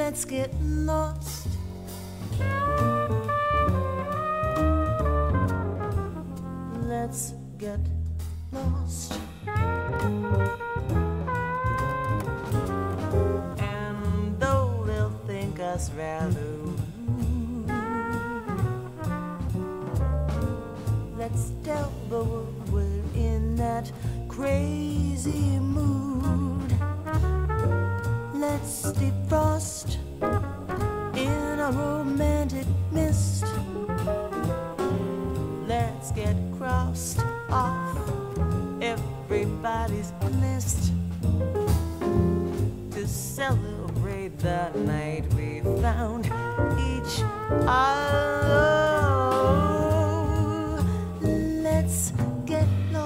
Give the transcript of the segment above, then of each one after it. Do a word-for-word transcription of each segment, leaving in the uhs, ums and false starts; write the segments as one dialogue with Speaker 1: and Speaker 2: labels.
Speaker 1: let's get lost. Let's get lost. And though they'll think us rather rude, let's tell the world we're in that crazy mood. Let's defrost in a romantic mist. Let's get crossed off everybody's list to celebrate the night we found each other. Let's get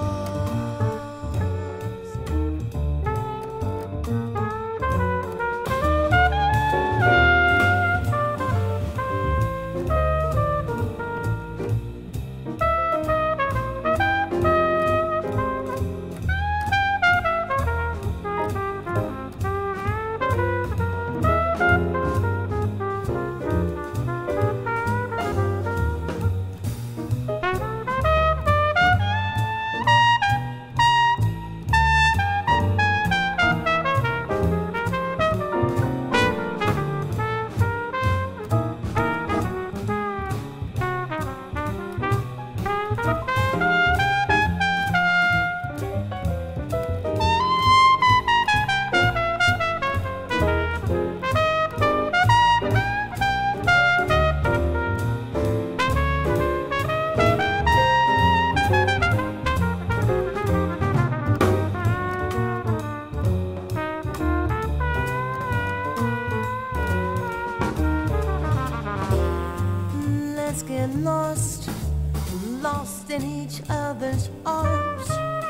Speaker 1: Let's get lost, lost in each other's arms.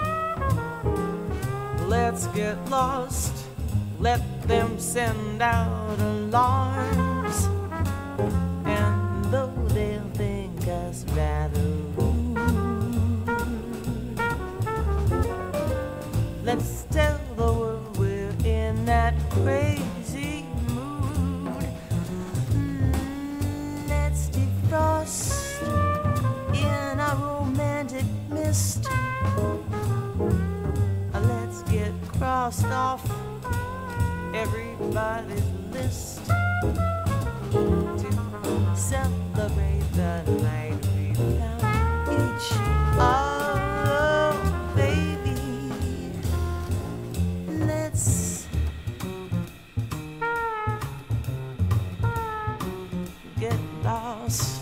Speaker 1: Let's get lost, let them send out alarms. And though they'll think us rather rude, let's tell the world we're in that crazy mood. Mm, let's defrost in a romantic mist. Let's get crossed off everybody's list to celebrate the night we found each other, baby. Let's get lost.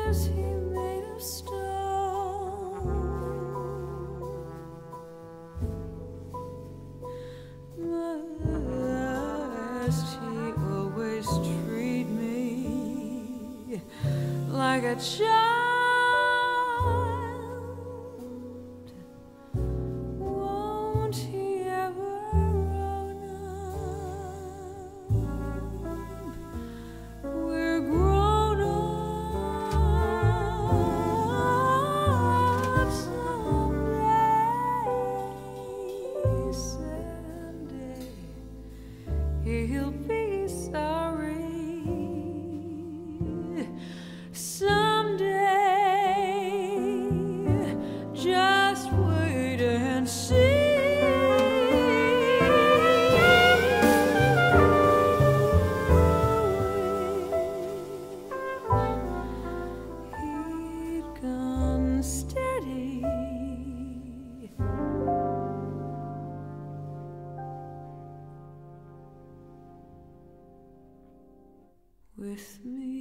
Speaker 2: is he made of stone? Must he always treat me like a child? Won't he ever own up? We're grown up someday. Someday he'll be sorry. Someday, just wait and see. He'd gone steady with me.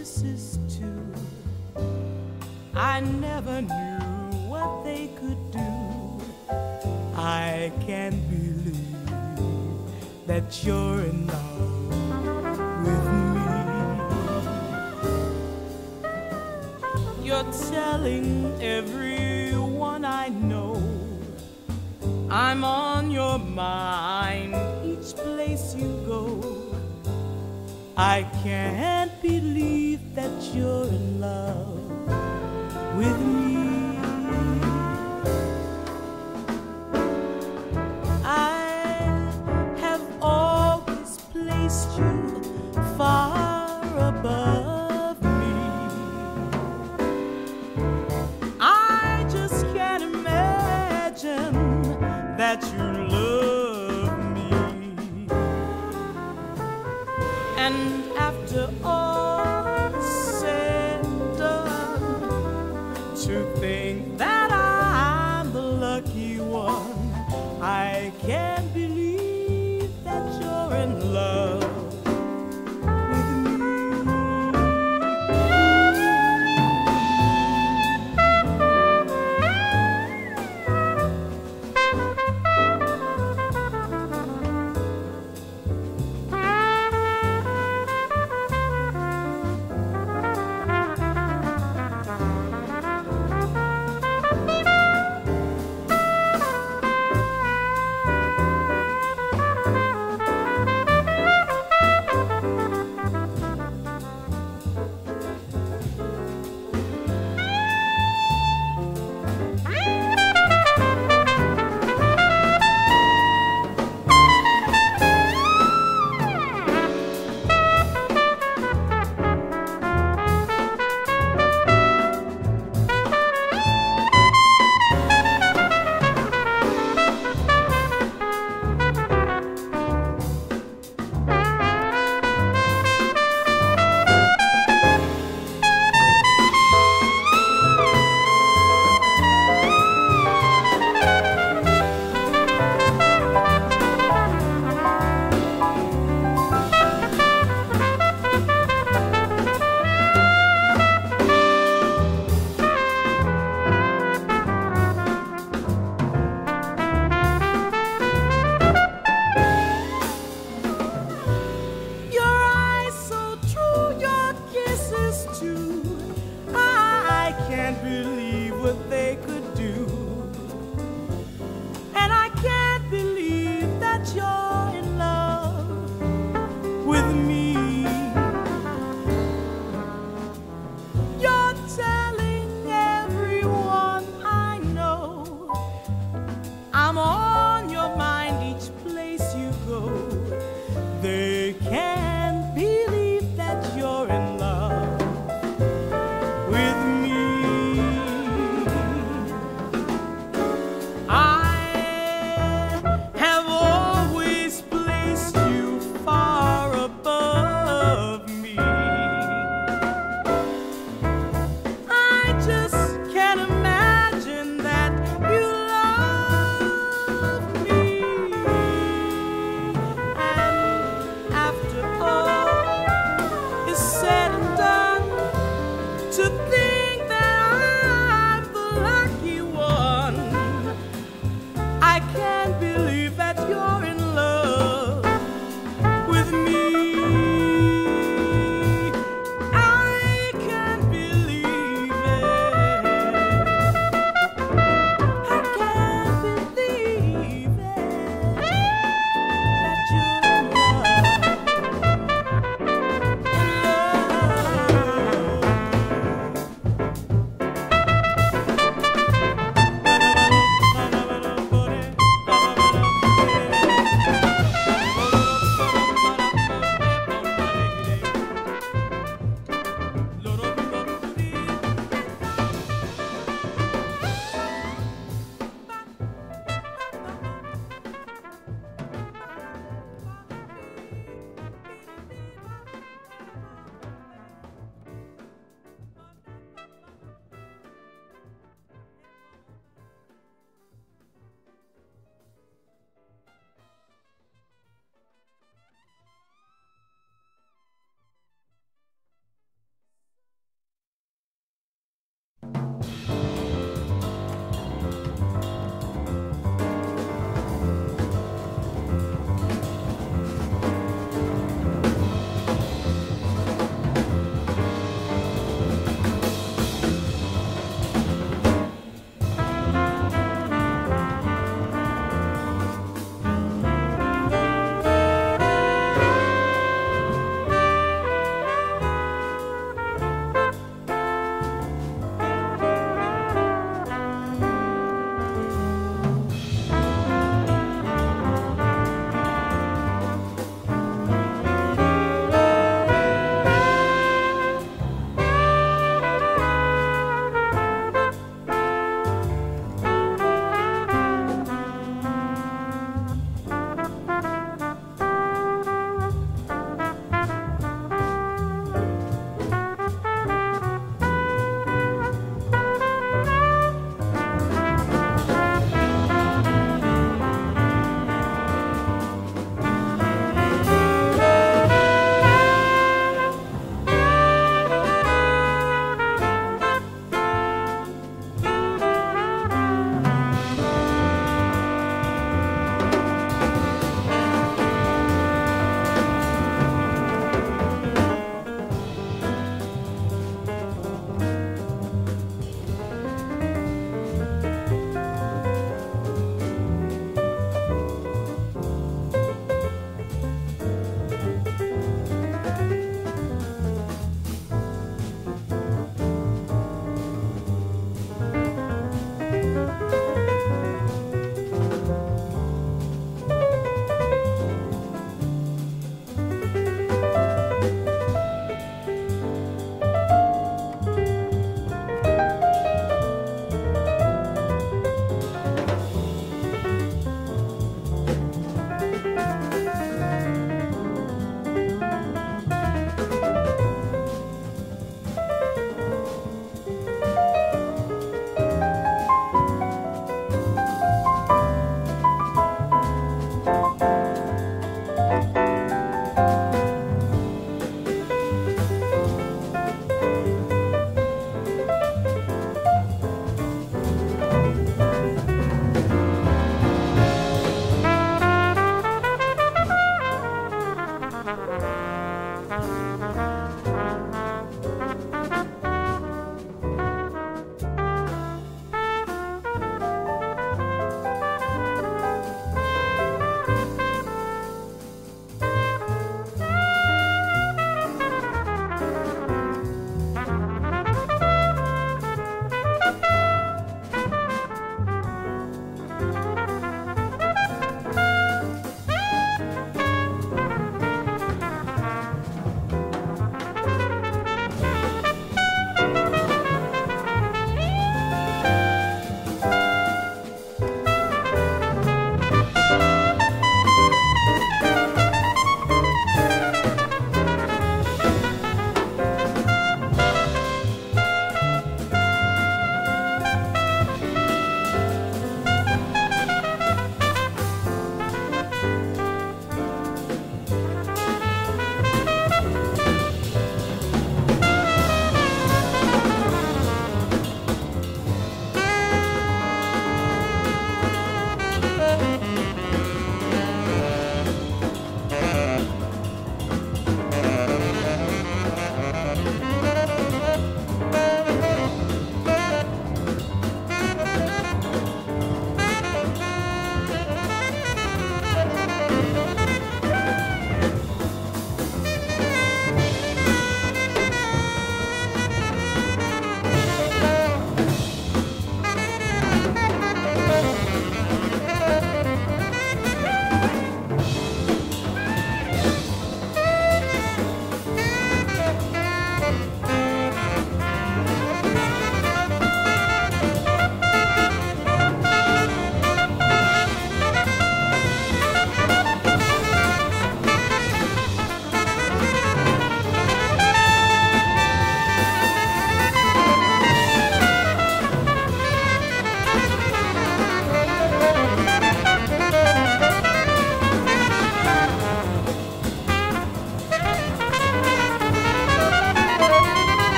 Speaker 1: kisses too. I never knew what they could do. I can't believe that you're in love with me. You're telling everyone I know I'm on your mind each place you go. I can't believe that you're in love with me. I have always placed you far above me. I just can't imagine that you love me. And after all said and done, to think that I'm the lucky one, I can't believe that you're in love with me.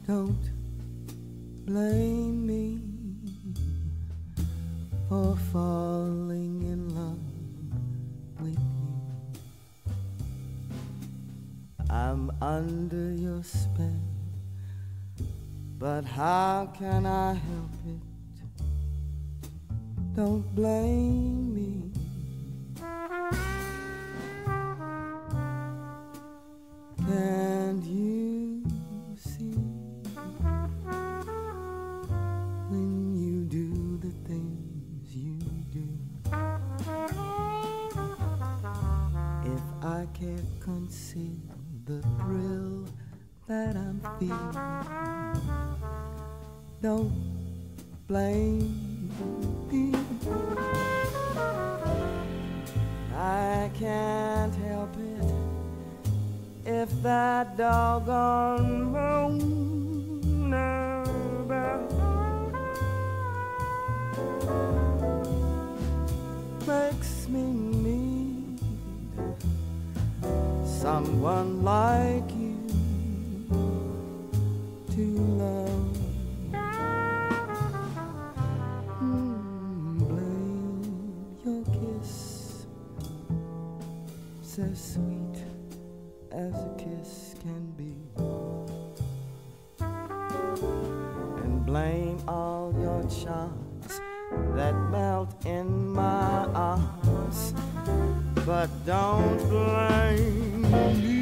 Speaker 1: Don't blame me for falling in love with you. I'm under your spell, but how can I help it? Don't blame me. Can't you see when you do the things you do? If I can't conceal the thrill that I'm feeling, don't blame me. I can't help it if that doggone moon above makes me need someone like you to love. Mm, blame your kiss, so sweet as a kiss can be, and blame all your charms that melt in my arms, but don't blame me.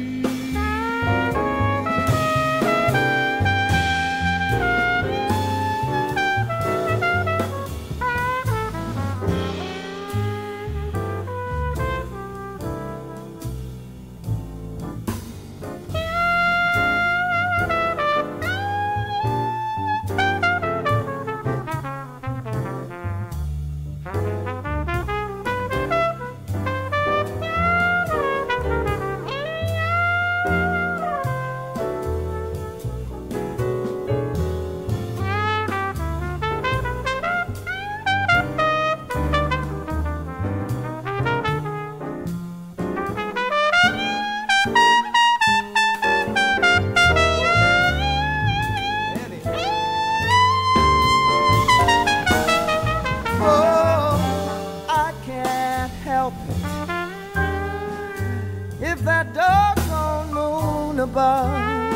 Speaker 1: If that doggone moon above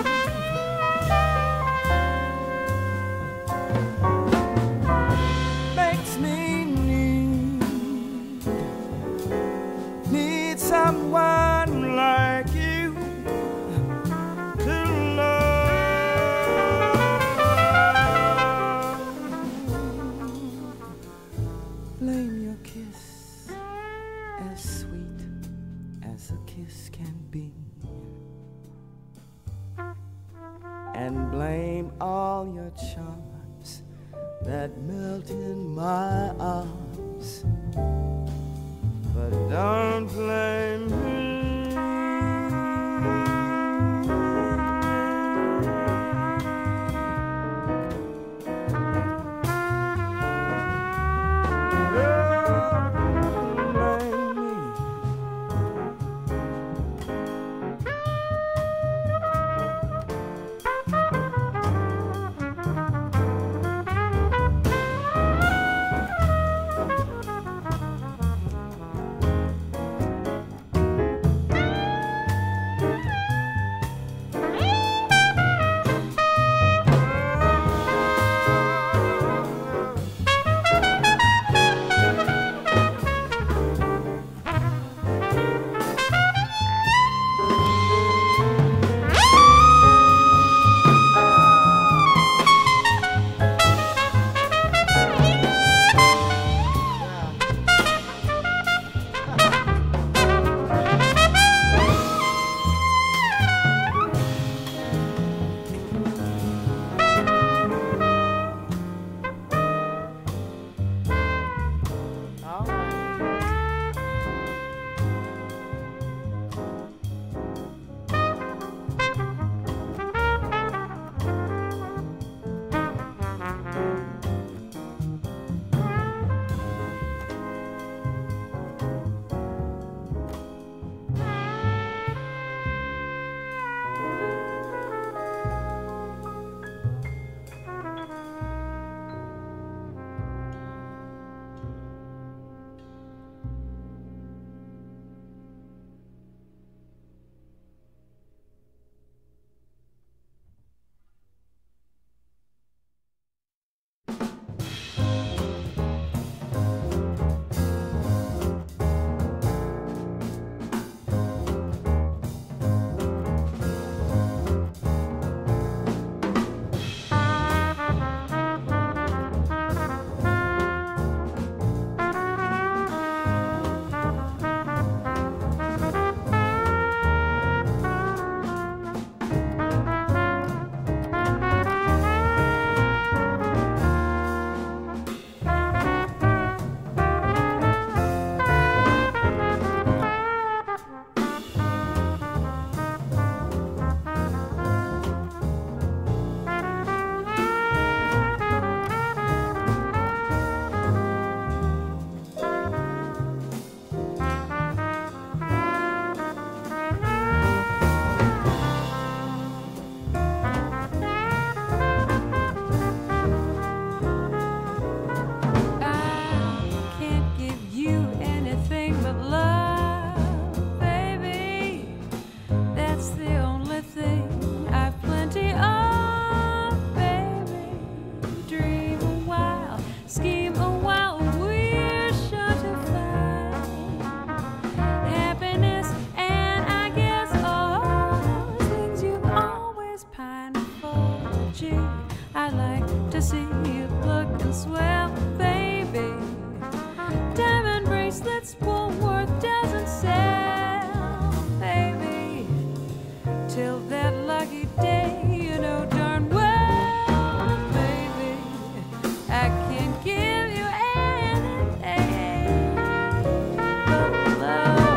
Speaker 1: makes me need, need someone like you to love. Blame your kiss as sweet as a kiss can be, and blame all your charms that melt in my arms, but don't blame me.
Speaker 2: to see you looking swell, baby. Diamond bracelets Woolworth doesn't sell, baby. Till that lucky day, you know darn well, baby, I can't give you anything but love.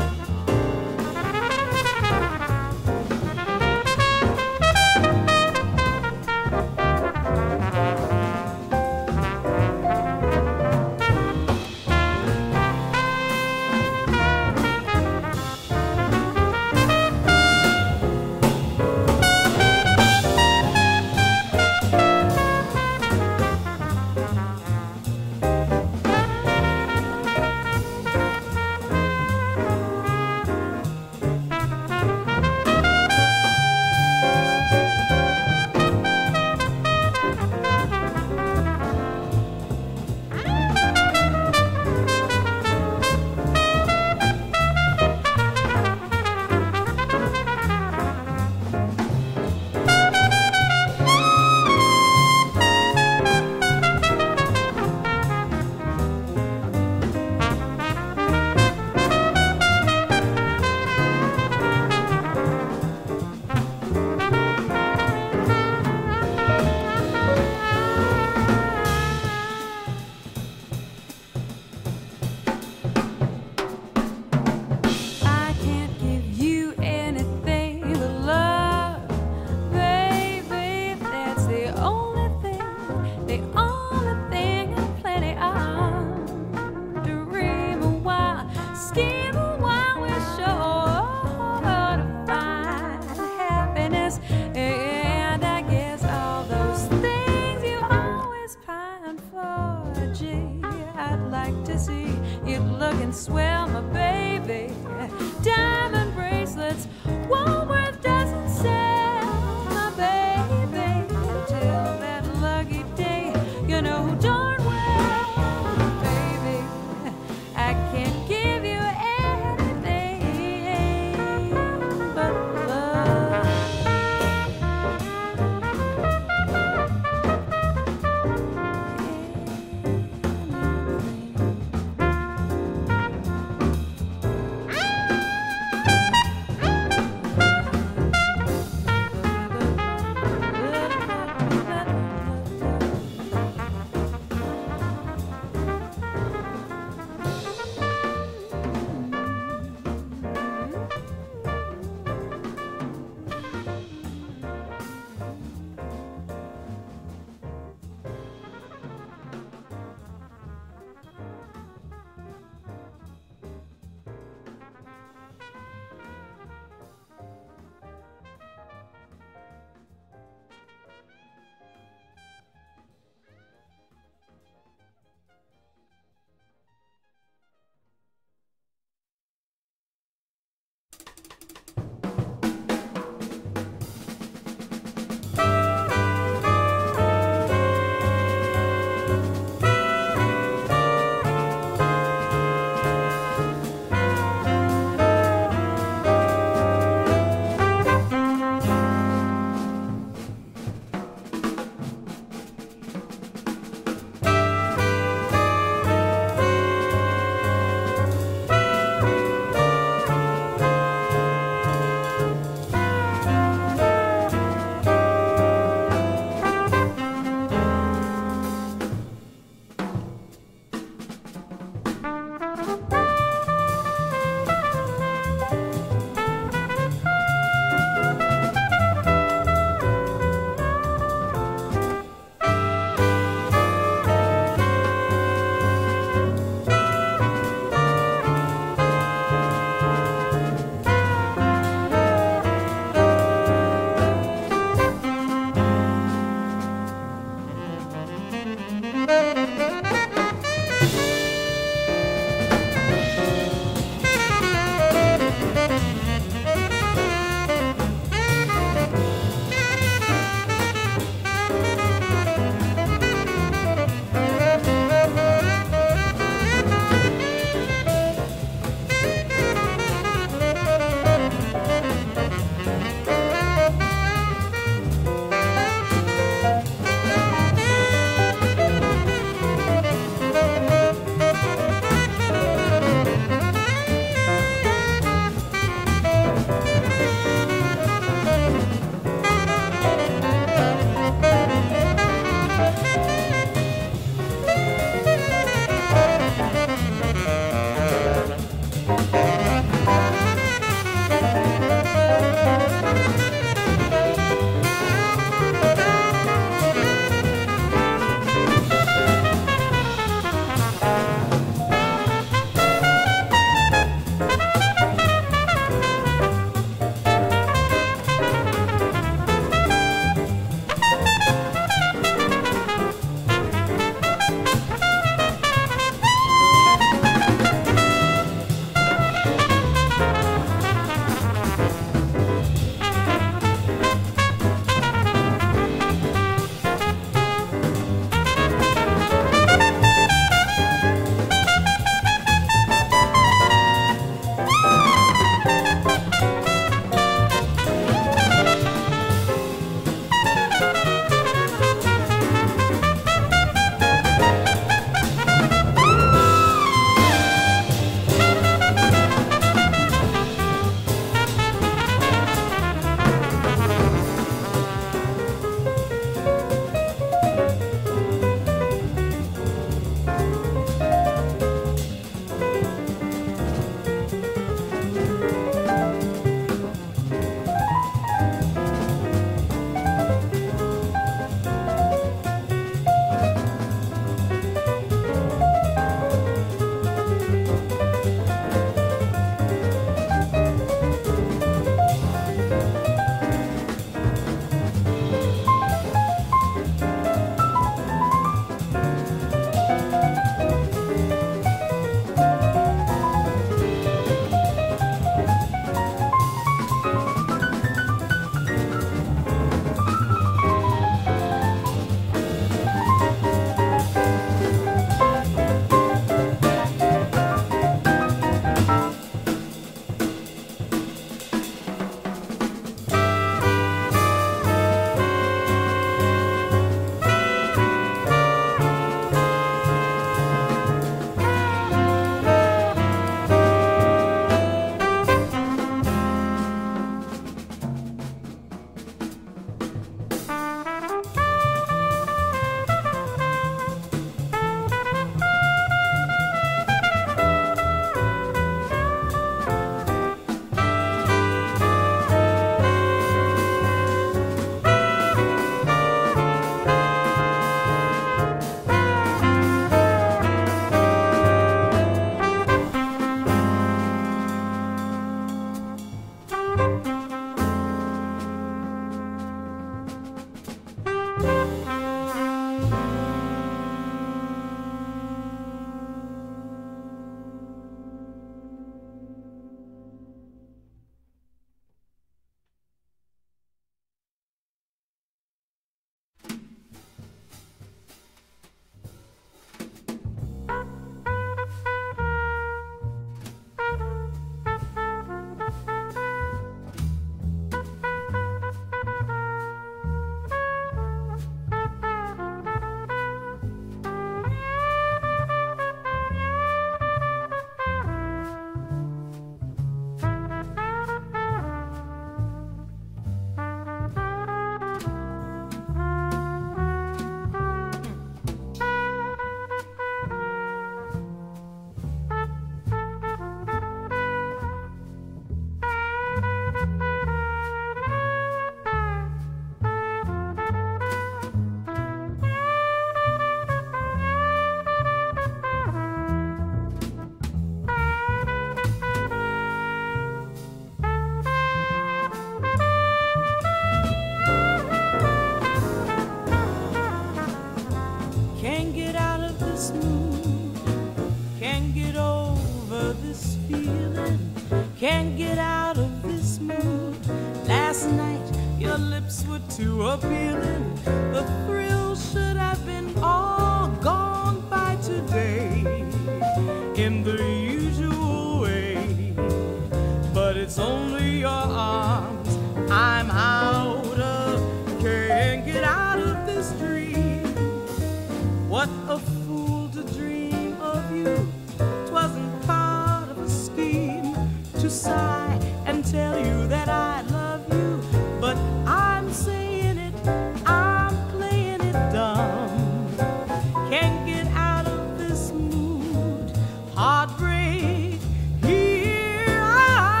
Speaker 1: appealing. The thrill should have been all gone by today in the usual way, but it's only your arms I'm out of. Can't get out of this dream. What a fool to dream of you. 'Twasn't part of a scheme to sigh and tell you that I love you, but I'm saying it, I'm playing it dumb. Can't get out of this mood. Heartbreak, here I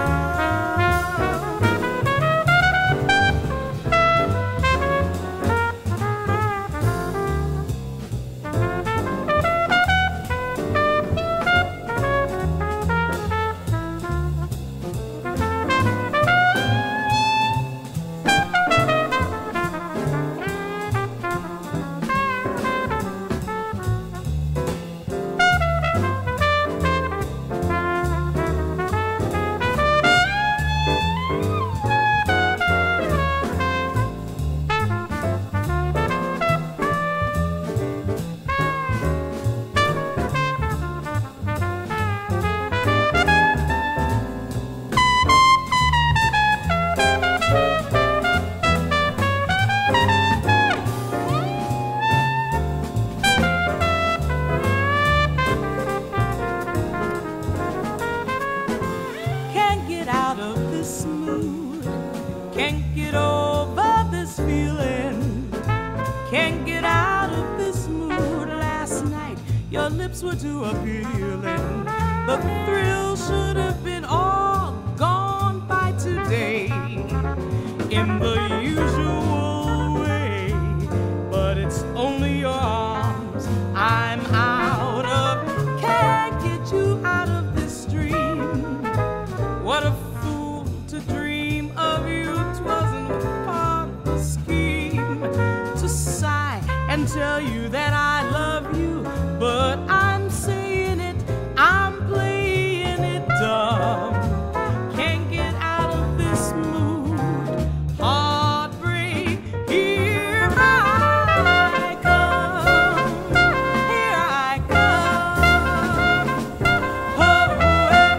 Speaker 1: were too appealing. The thrill should have been all gone by today in the usual way, but it's only your arms I'm out of. Can't get you out of this dream. What a fool to dream of you. 'Twasn't part of the scheme to sigh and tell you that I love you, but I'm saying it, I'm playing it dumb. Can't get out of this mood. Heartbreak, here I come. Here I come. Oh, hey.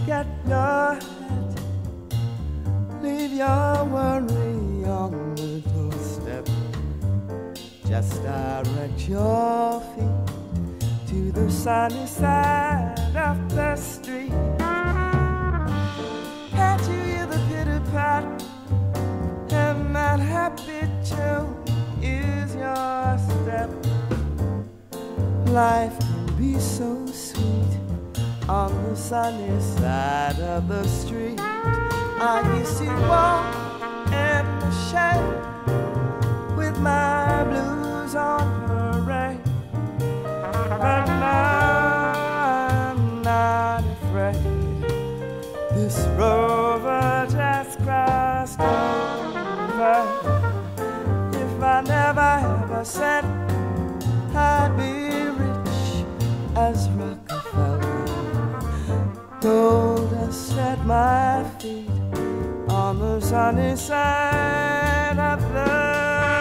Speaker 3: get your hat, leave your worry on the doorstep. Just direct your feet to the sunny side of the street. Can't you hear the pitter-pat? And that happy tune is your step. Life can be so sweet on the sunny side of the street. I used to walk in the shade with my blues on parade, but now I'm not afraid. This rover just crossed over. If I never ever said I'd be rich as Rockefeller, gold dust at my feet on the sunny side of the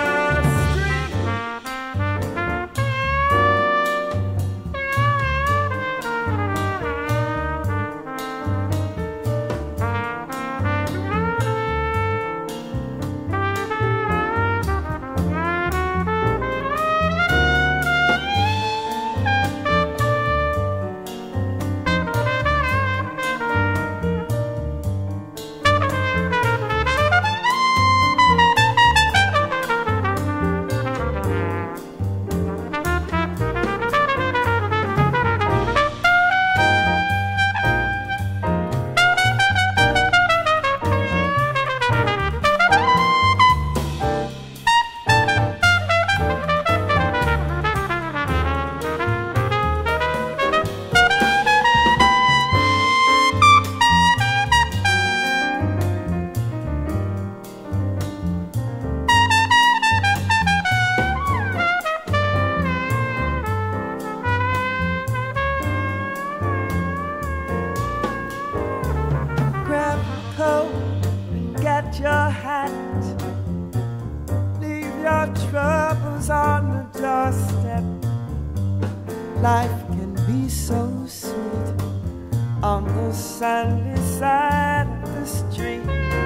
Speaker 3: and get your hat, leave your troubles on the doorstep. Life can be so sweet on the sunny side of the street.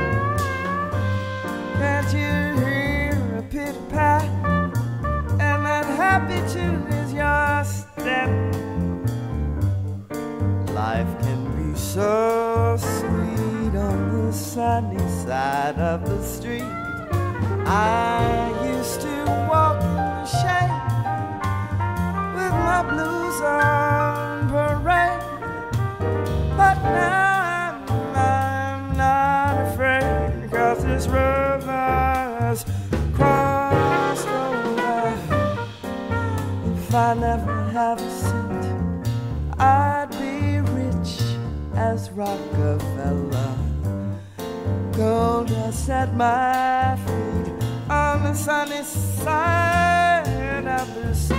Speaker 3: Can't you hear a pitter-pat? And that happy tune is your step. Life can be so sweet on the sunny side of the street. I used to walk in the shade with my blues on parade, but now I'm, I'm not afraid, 'cause this river's crossed over. If I never have a cent, I'd be rich as Rockefeller. Gold dust at my feet on the sunny side of the street.